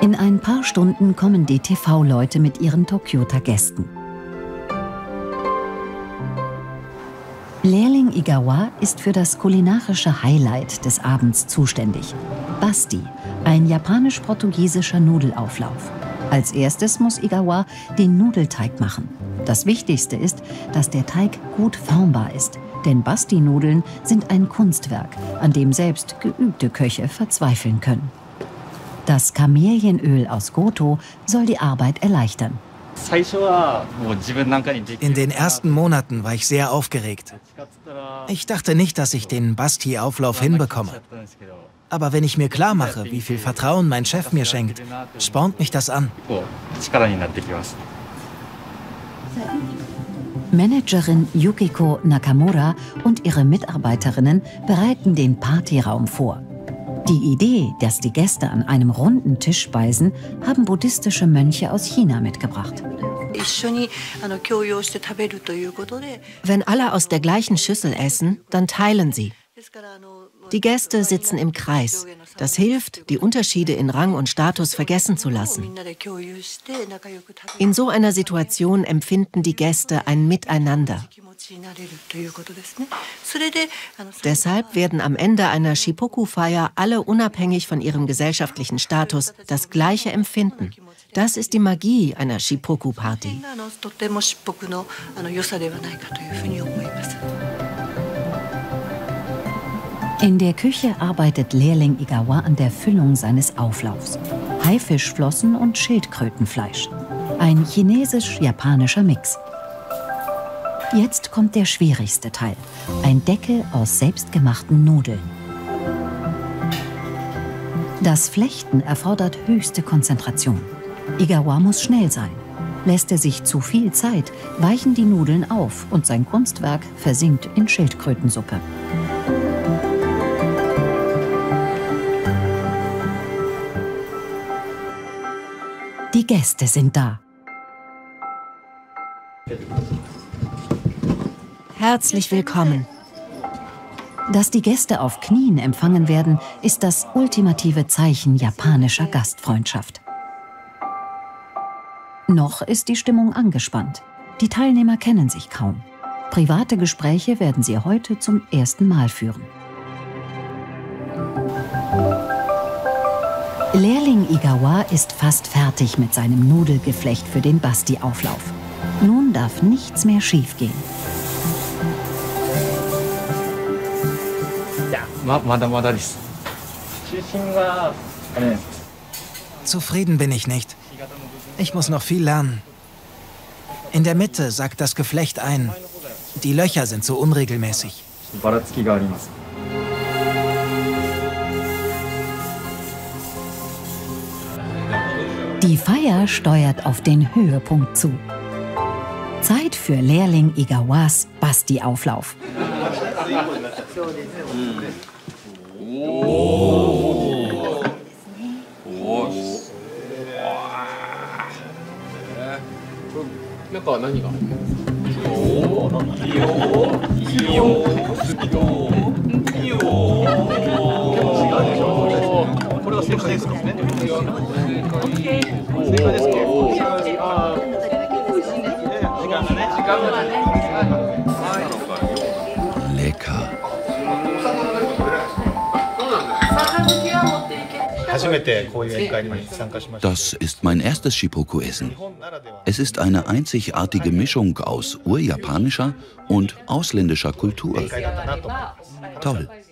In ein paar Stunden kommen die TV-Leute mit ihren Tokyota-Gästen. Lehrling Igawa ist für das kulinarische Highlight des Abends zuständig. Basti, ein japanisch-portugiesischer Nudelauflauf. Als erstes muss Igawa den Nudelteig machen. Das Wichtigste ist, dass der Teig gut formbar ist. Denn Basti-Nudeln sind ein Kunstwerk, an dem selbst geübte Köche verzweifeln können. Das Kamelienöl aus Goto soll die Arbeit erleichtern. In den ersten Monaten war ich sehr aufgeregt. Ich dachte nicht, dass ich den Basti-Auflauf hinbekomme. Aber wenn ich mir klar mache, wie viel Vertrauen mein Chef mir schenkt, spornt mich das an. Managerin Yukiko Nakamura und ihre Mitarbeiterinnen bereiten den Partyraum vor. Die Idee, dass die Gäste an einem runden Tisch speisen, haben buddhistische Mönche aus China mitgebracht. Wenn alle aus der gleichen Schüssel essen, dann teilen sie. Die Gäste sitzen im Kreis. Das hilft, die Unterschiede in Rang und Status vergessen zu lassen. In so einer Situation empfinden die Gäste ein Miteinander. Deshalb werden am Ende einer Shippoku-Feier alle unabhängig von ihrem gesellschaftlichen Status das Gleiche empfinden. Das ist die Magie einer Shippoku-Party. In der Küche arbeitet Lehrling Igawa an der Füllung seines Auflaufs. Haifischflossen und Schildkrötenfleisch. Ein chinesisch-japanischer Mix. Jetzt kommt der schwierigste Teil. Ein Deckel aus selbstgemachten Nudeln. Das Flechten erfordert höchste Konzentration. Igawa muss schnell sein. Lässt er sich zu viel Zeit, weichen die Nudeln auf und sein Kunstwerk versinkt in Schildkrötensuppe. Die Gäste sind da. Herzlich willkommen. Dass die Gäste auf Knien empfangen werden, ist das ultimative Zeichen japanischer Gastfreundschaft. Noch ist die Stimmung angespannt. Die Teilnehmer kennen sich kaum. Private Gespräche werden sie heute zum ersten Mal führen. Lehrling Igawa ist fast fertig mit seinem Nudelgeflecht für den Basti-Auflauf. Nun darf nichts mehr schiefgehen. Zufrieden bin ich nicht. Ich muss noch viel lernen. In der Mitte sackt das Geflecht ein. Die Löcher sind so unregelmäßig. Die Feier steuert auf den Höhepunkt zu. Zeit für Lehrling Igawas Basti-Auflauf. Lecker. Das ist mein erstes Shippoku-Essen. Es ist eine einzigartige Mischung aus urjapanischer und ausländischer Kultur. Toll.